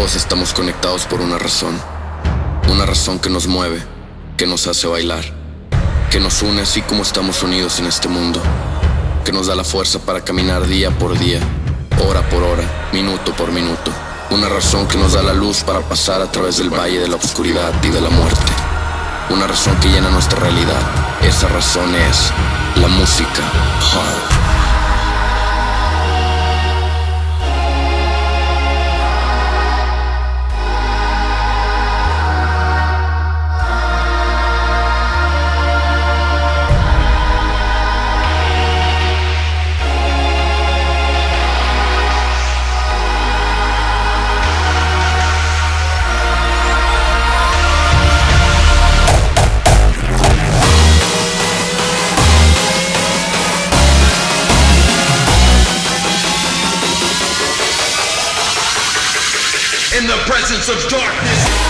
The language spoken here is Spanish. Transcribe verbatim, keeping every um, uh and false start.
Todos estamos conectados por una razón. Una razón que nos mueve, que nos hace bailar, que nos une así como estamos unidos en este mundo, que nos da la fuerza para caminar día por día, hora por hora, minuto por minuto. Una razón que nos da la luz para pasar a través del valle de la oscuridad y de la muerte. Una razón que llena nuestra realidad. Esa razón es la música hard. In the presence of darkness.